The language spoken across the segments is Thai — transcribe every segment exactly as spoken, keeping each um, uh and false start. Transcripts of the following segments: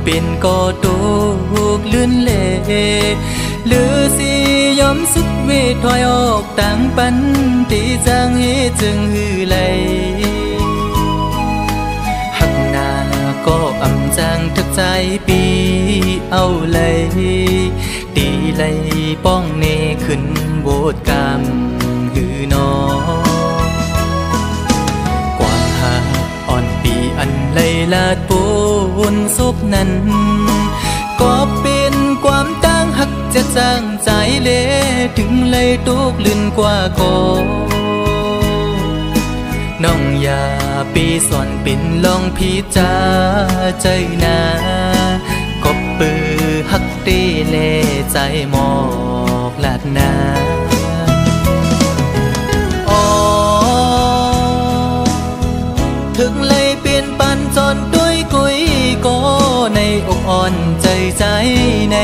เป็นก็ตุกลื่นเล่หรือสิยอมสุดเวทถอยออกต่างปันตีจางเฮจึงหือไหลหักหน้าก็อำจางทักใจปีเอาเลยตีเลยป้องเนขึ้นโบดกามหือนอความหักอ่อนปีอันเลยลาดปูนซบนั้นก็เป็นความตั้งหักจะจางใจเละถึงเลยตุกลื่นกว่าก็น้องอย่าปีสอนเป็นลองพิจาใจนาก็ปือหักตีเล่ใจหมอกลาดนาอ๋อถึงเลยเปลี่ยนปันจนด้วยกุยก็ในอกอ่อนใจใจใน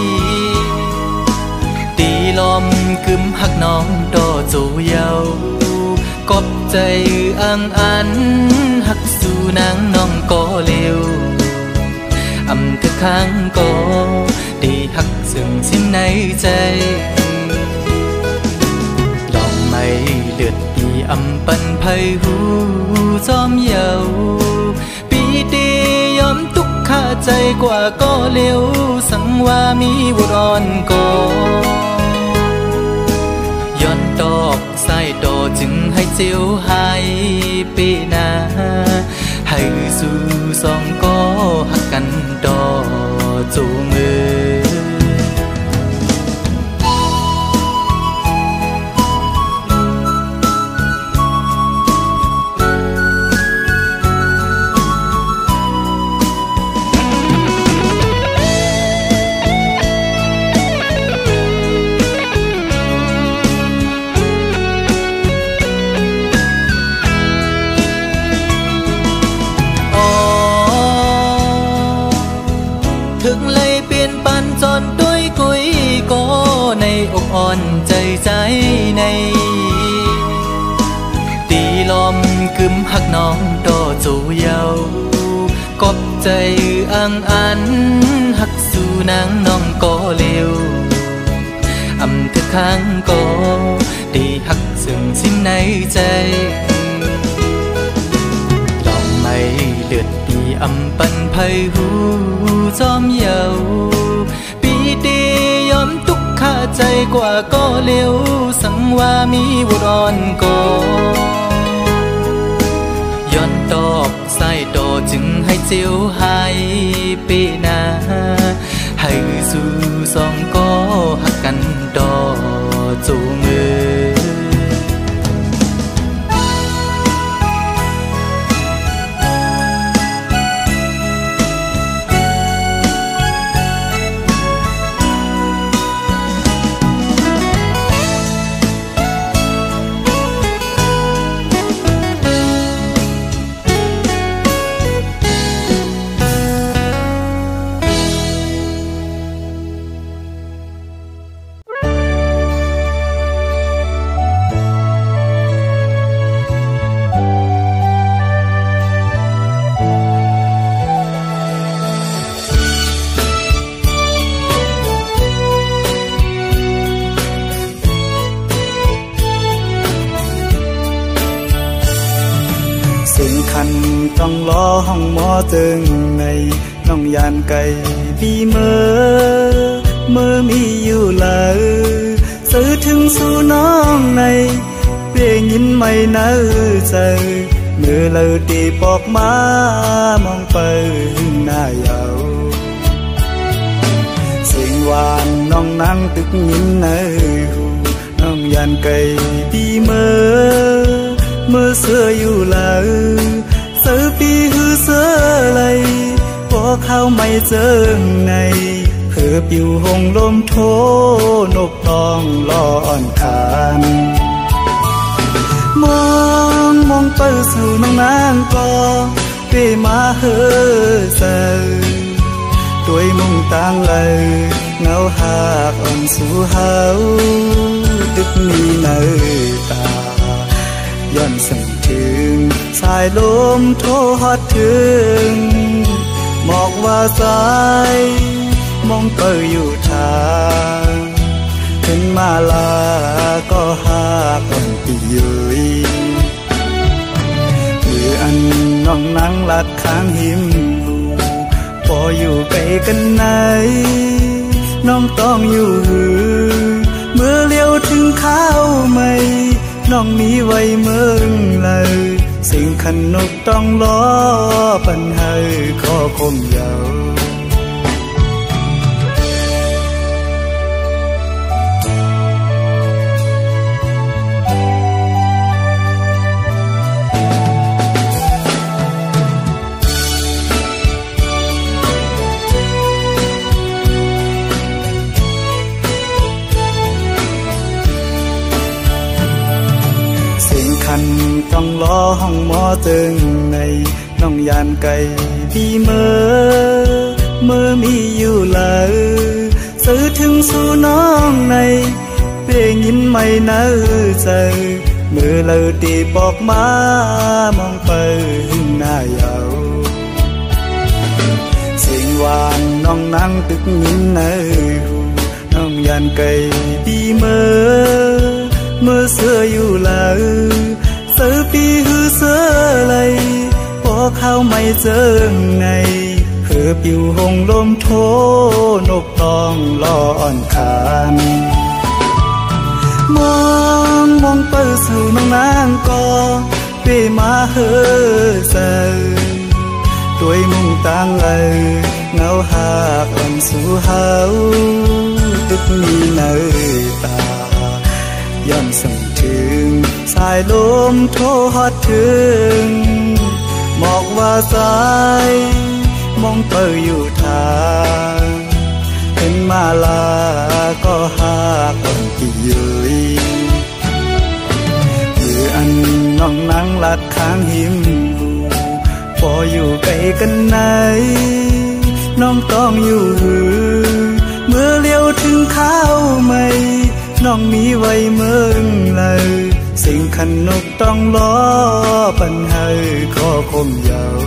ตีลมกึมหักน้องโตจูเยากบใจอังอันหักสู่นางน้องก็เร็วอำทึกข้างก็ตีหักซึ่งสิ้นในใจดอกไม้เลือดปีอำปันไพหูจอมเยาปีตียอมทุกข้าใจกว่าก็เร็วสังว่ามีบุรอนก็ย้อนดอกสายโตจึงให้เจียวหายปีนาให้สู่สองก็หักกันดอจูมือถึงเลยเปลี่ยนปันจนด้วยกุยก็ในอกอ่อนใจใจในตีลมกึมหักน้องโตจูเยากบใจอังอันหักสู่นางน้องก็เร็วอำทึกข้างก็ตีหักซึ่งสิ้นในใจดอกไม้เลือดปีอำปันไพหูจอมเยาปีตียอมทุกข้าใจกว่าก็เร็วสังว่ามีบุรอนก็ย้อนดอกสายโตจึงให้เจียวหายปีนาให้สู่สองก็หักกันดอจูมือต้องล้อห้องหมอตึงในน้องยานไก่ดีเมื่อเมื่อมีอยู่เลยซื้อถึงสู่น้องในเพียงยินไม่น่าใจเมื่อเราตีปอกมามองไปหน้าเยาเสียงหวานน้องนั่งตึกยินในหูน้องยานไก่ดีเมื่อเมื่อเสื้ออยู่เลยเสือปีหือเสือไหลพอเข้าไม่เจอในเพื่อปิวหงลมโทนกตองล้อนคานมองมองไปสู่น้องนางก็เปมาเฮือเสือด้วยมุ่งต่างเลยเงาหากอ่อนสู่เฮาตึกมีเนื้อตาย้อนสั่งถึงสายลมโทฮอดถึงหมอกว่าสายมองเปยอยู่ทางถึงมาลาก็หาคนที่ยืนมืออันน้องนั่งลัดข้างหิมพออยู่ไกลกันไหนน้องต้องอยู่หือเมื่อเลี้ยวถึงข้าวไม่น้องมีไว้เมืองเลยสิ่งขันนกต้องล้อปัญหาข้อคมยาวต้องล้อห้องหมอจึงในน้องยานไก่ดีเมื่อเมื่อมีอยู่เลยซื้อถึงสู่น้องในเปลี่ยนยินไม่เนื้อใจเมื่อเลยตีบอกมามองไปหึงหน้ายาวเสียงหวานน้องนั่งตึกยินเนื้อน้องยานไก่ดีเมื่อเมื่อเสื้ออยู่เลยซื้อปีหือเสื้อเลยพอเข้าไม่เจอไงเหือปิวหงลมโทนกตองล้ออ่อนขานมองมองเปิดสู่น้องนางก็เปมาเหือเสือด้วยมุ่งตั้งเลยเงาหากอ่อนสู่เฮาตึกมีเนื้อตาย้อนส่งถึงสายลมโทฮอดถึงหมอกว่าสายมองเปยอยู่ทางเห็นมาลาก็หาคนที่ยืนมืออันน้องนั่งลัดข้างหิมพออยู่ไกลกันไหนน้องต้องอยู่หือเมื่อเลี้ยวถึงข้าวไม่น้องมีไว้เมืองเลยสิ่งขันนกต้องล้อปัญหาข้อคมยาว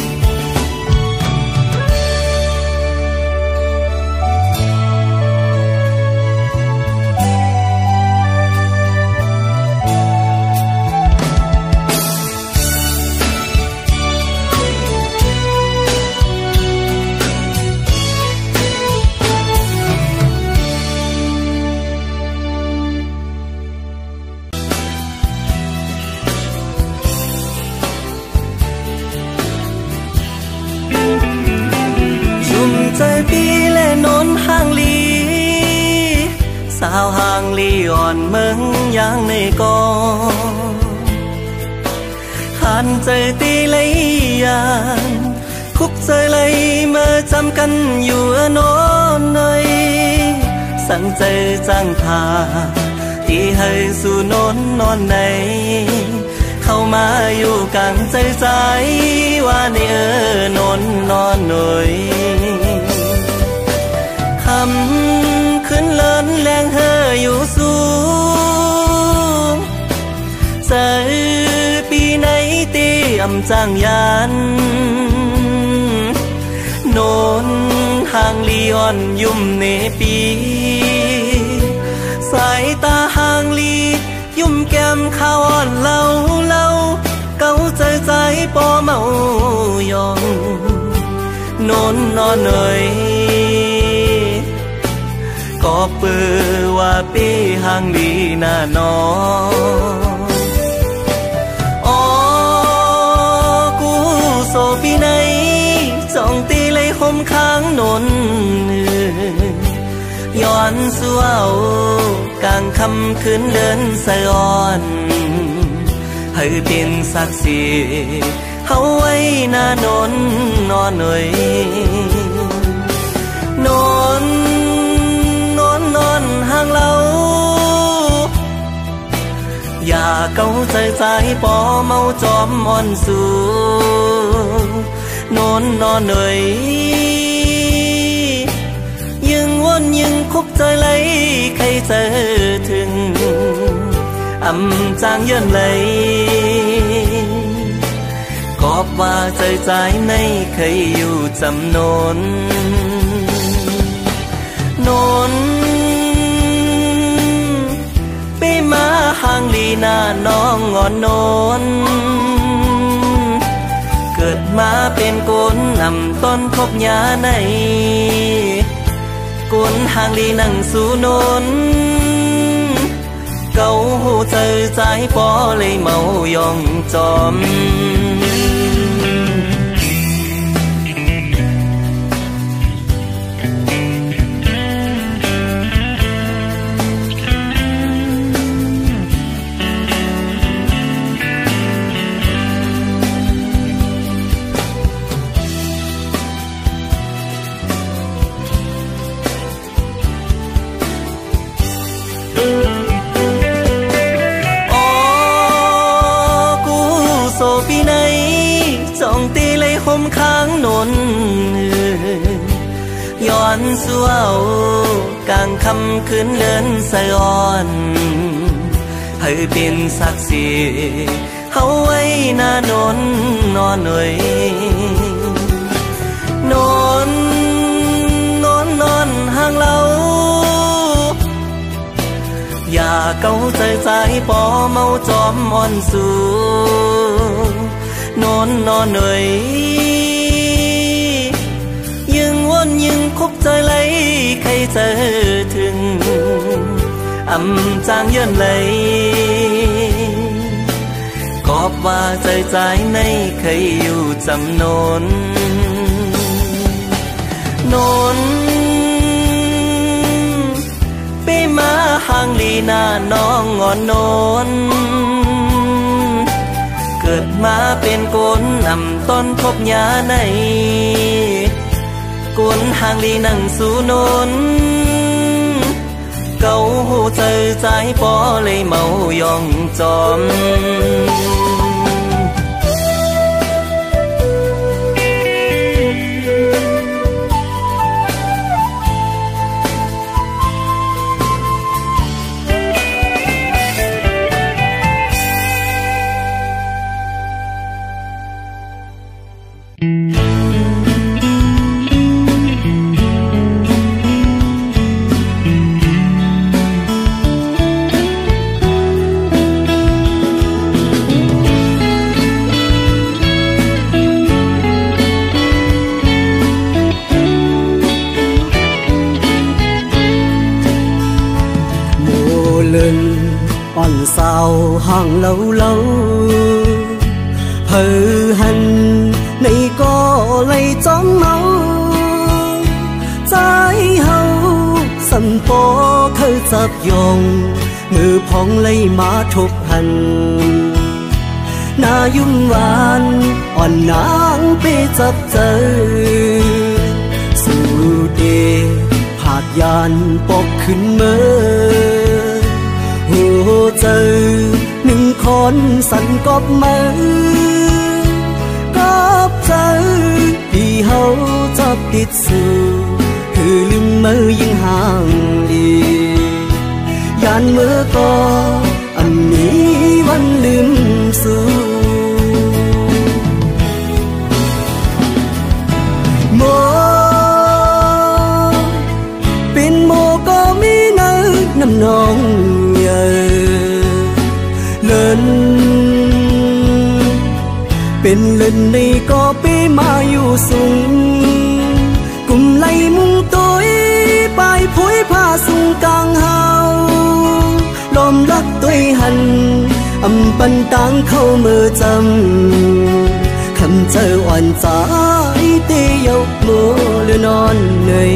ใจปีเล่นนห่างลีสาวห่างลีอ่อนเมืองอย่างในกองหันใจตีเลยยานคุกใจเลยเมื่อจำกันอยู่นอนในสั่งใจจ้างพาที่ให้สู่นอนนอนในเข้ามาอยู่กลางใจใจว่าในเออนอนนอนหน่อยคำขึ้นเลินแรงเฮออยู่สูงใจปีไหนเตียมจ้างยันโนนห่างลีอ่อนยุ่มเนปีสายตาห่างลียุ่มแก้มข้าวอ่อนเล่าเล่าเก้าใจใจปอเมายองโนนนอนเนยก็เปื้อว่าปีห่างลีน่านออ๋อกูโซปีไหนจ้องตีเลยคมค้างโนนย้อนสู่เอากลางคำคืนเดินสะอ่อนให้เป็นศักดิ์ศรีเฮาไว้หน้านนนอนหน่อยนอนนอนนอนห่างเราอย่าเก้าใจใจปอเมาจอมอ่อนสู่นอนนอนหน่อยยังวนยังคุกใจไหลใครเจอถึงอำจางเยินไหลกอบว่าใจใจในเคยอยู่จำนนนนไปมาห่างลีหน้าน้องงอนนนเกิดมาเป็นคนนำต้นพบยาในก้นห่างลีนั่งสู่นนเกาหูเจอใจปอเลยเมายองจอมข้างนนย้อนสู่เอากลางคำคืนเดินสะอ่อนให้เป็นศักดิ์ศรีเฮาไว้หน้านนนอนหน่อยนนนนนอนห่างเราอย่าเกาใจใจปอเมาจอมอ่อนสู่นอนนอนหน่อยยังวนยังคบใจไหลใครเจอถึงอำจางเยินไหลกอบว่าใจใจในเคยอยู่จำนนนนไปมาห่างลีหน้าน้องงอนนนเกิดมาเป็นคนนำต้นพบยาในก้นห่างลีนั่งสู่นนเกาหูเจอใจปอเลยเมายองจอมอ่อนสาวห่างเล่าเล่าเพอหันในก็เลยจ้องเมาใจเฮาสันปอเคยจับยองมือพองเลยมาทุกหันหน้ายุ่งหวานอ่อนนางไปจับเจอสู่เดผาดยานปอกขึ้นเมื่อหัวเจอหนึ่งคนสั่นกอบมือกอบเจอที่เฮาจับติดสู่คือลืมมือยิ่งห่างดียานมือก็อันนี้วันลืมสู่โมเป็นโมก็มีเนื้อน้ำนองเลินเป็นเลินในก็ไปมาอยู่สูงกุมไล่มุงตัวไปผุยผ้าสูงกลางเฮาลมรักตัวหันอำปันตังเข้ามือจำคำเจออ่อนใจเตยกมือเลือนอนเหนื่อย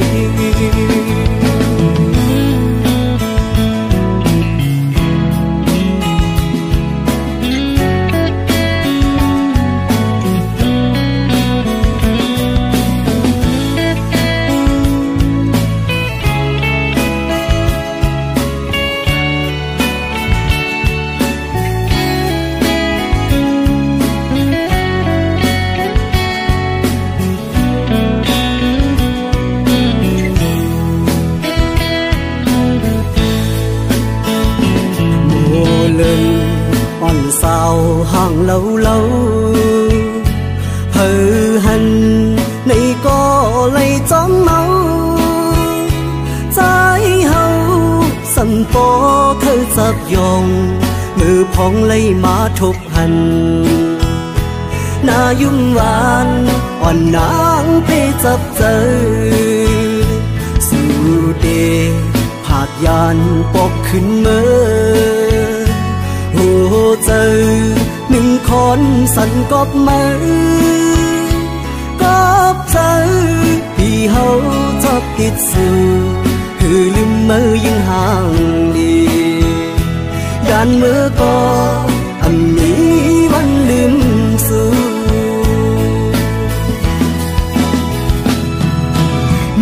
ห่างเล่าเล่าเพเธอจับยองมือพองเลยมาทบหันนายุ่มหวานอ่อนนางเพจับเจอสู่เดผาดยานปกขึ้นเมื่อโอ้เจอหนึ่งคนสันกบมือกบเจอพี่เฮาชอบติดสื่อคือลืมมือยังห่างดียานมือก็อันนี้วันลืมสู่โม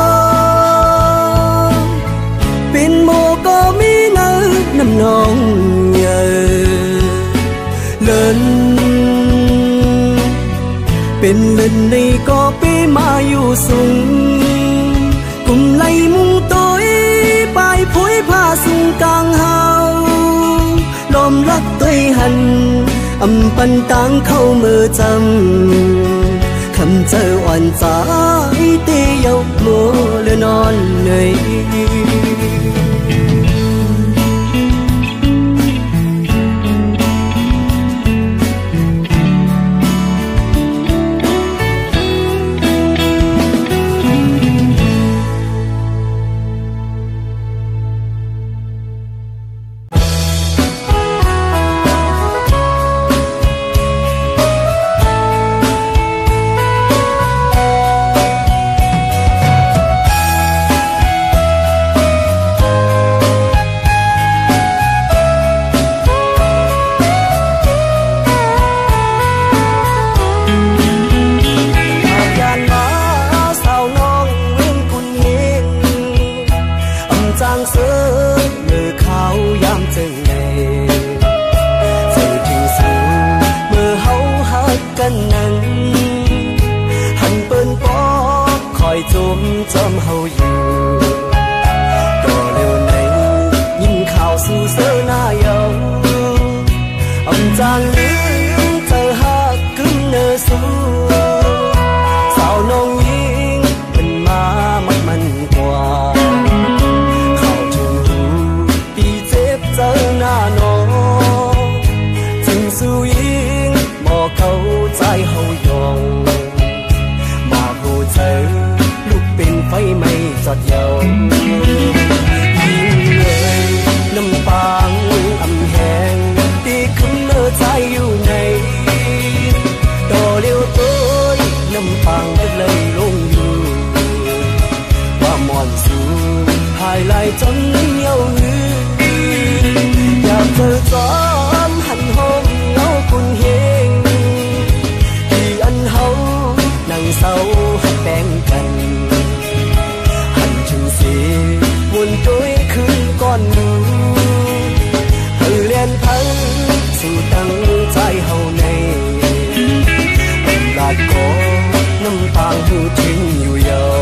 เป็นโมก็มีเนื้อน้ำนองเยอะเลินเป็นเลินในก็ไปมาอยู่สูงกุมไหลมุงตัวปลายผุยผ้าสูงกลางเฮาลมรักตัวหันอำปันตังเข้ามือจำคำเจออ่อนใจเตียวโมเลือนอนเหนื่อยจมจำเฮาอยู่ก็เร็วในยินข่าวสู่เสือหน้าเยาอำจางลืมเธอหักกึ่งเนื้อสู้สาวน้องยิงเป็นมามันมันกว่าเข้าถึงหูปีเจ็บเจอหน้าน้องจึงสู้ยิงบอกเข้าใจเฮายองมาหูเธอไฟไม่จอดเยายิ่งเลยน้ำปางอำแหงตีขึ้นเมื่อใจอยู่ในต่อเลี้ยวตัวน้ำปางก็เลยลงอยู่ว่าหมอนสูหายไหลจนเยาหืออยากเธอจอมหันห้องเงาคุณเฮงที่อันเฮานั่งเศร้าหักแบ่งกันวนด้วยคืนก่อนหนูให้เลียนพังสู่ตั้งใจเฮาในลาดก็น้ำตาหูทิ้งอยู่ยาว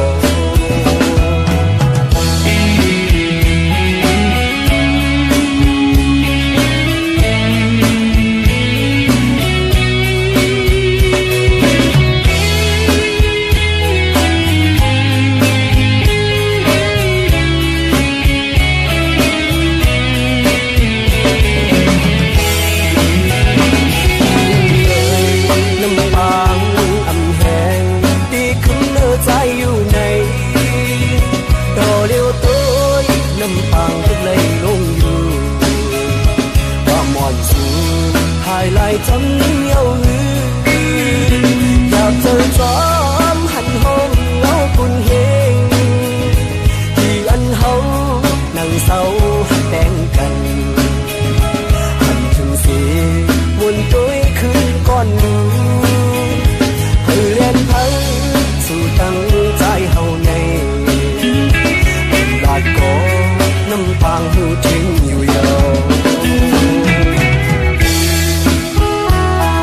จำเยาหืออยากเจอจอมหันห้องเงาคุณเฮงที่อันเฮานั่งเศร้าหักแบ่งกันหันถึงสีวนด้วยคืนก่อนหนูให้เลียนพังสู่ตั้งใจเฮาในลาดก็น้ำปางหูทิ้งอยู่ยาว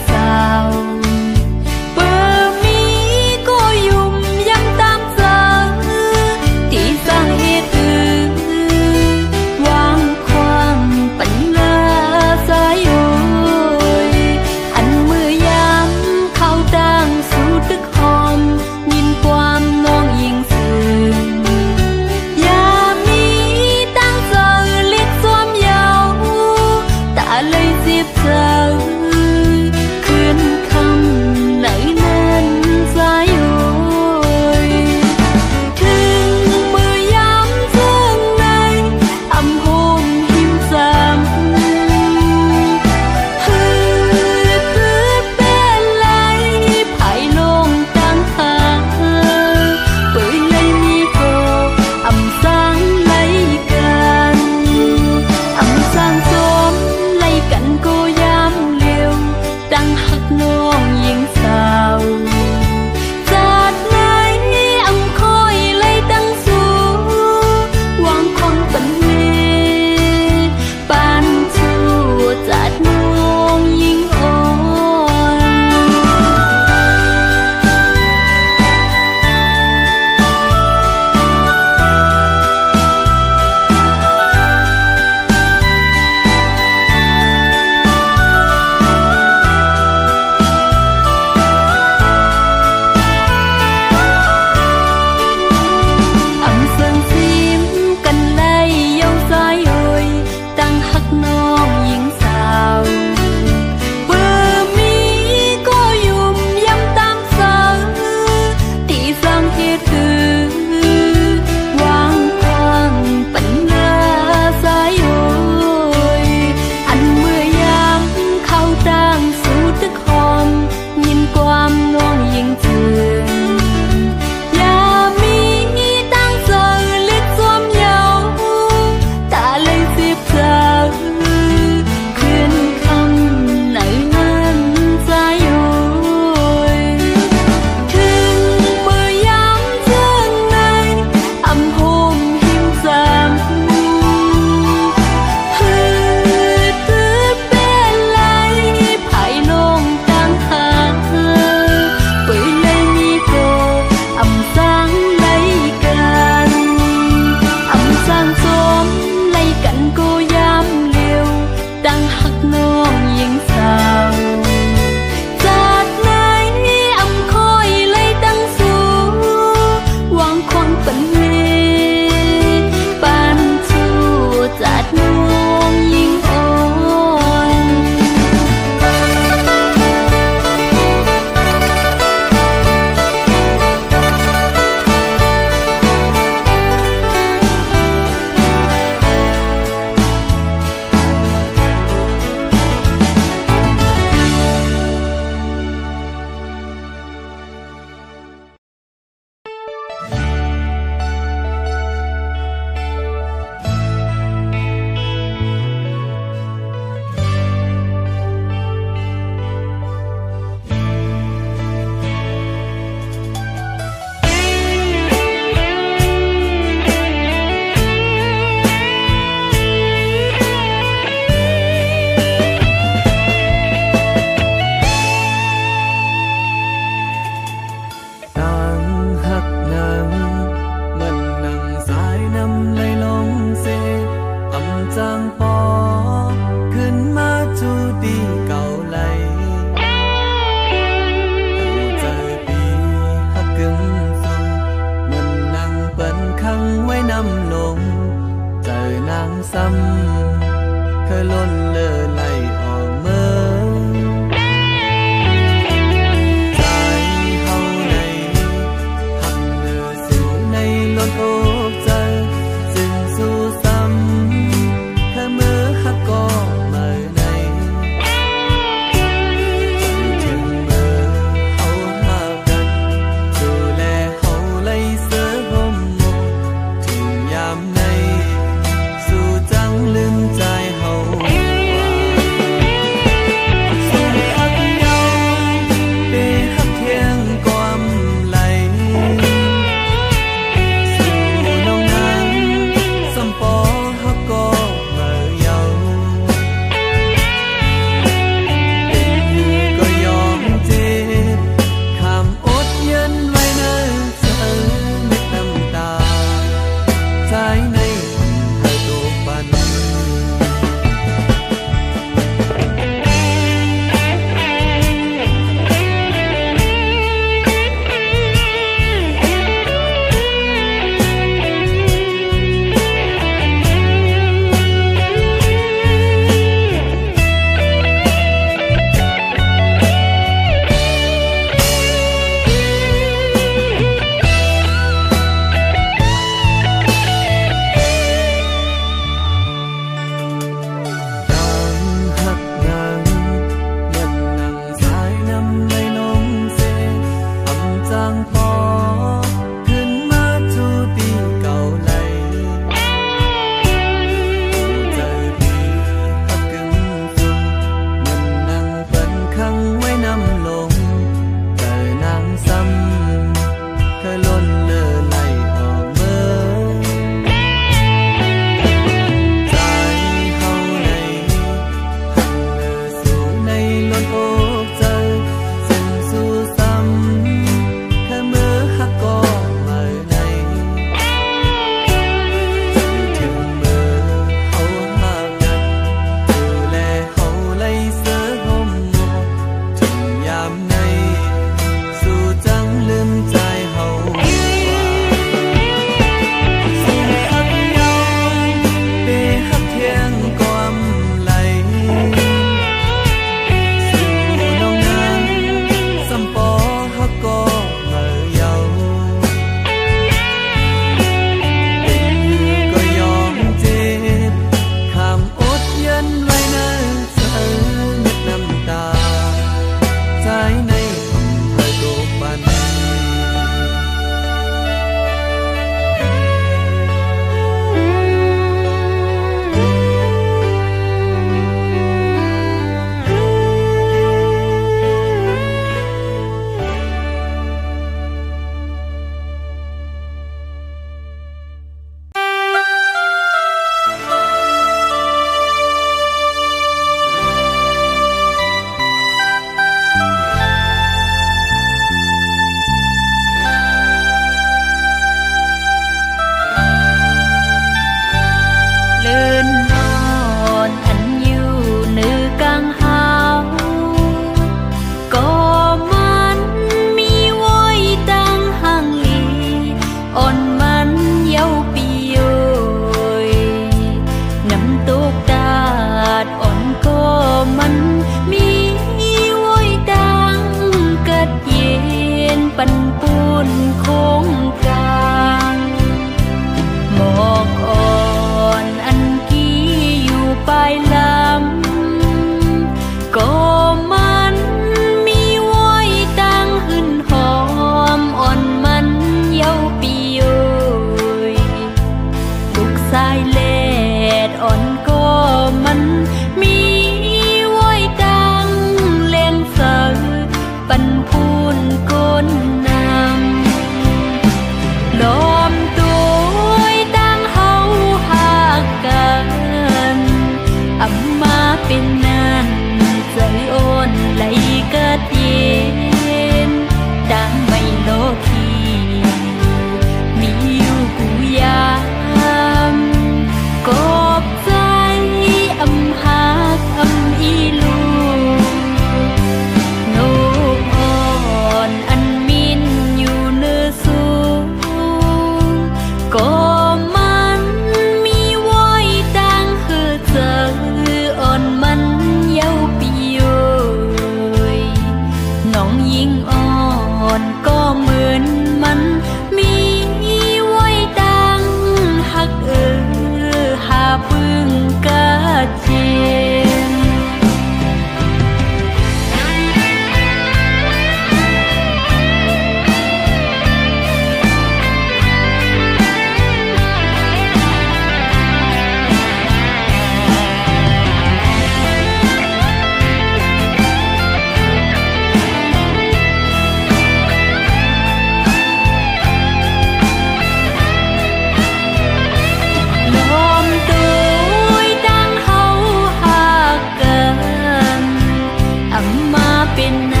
เป็นนา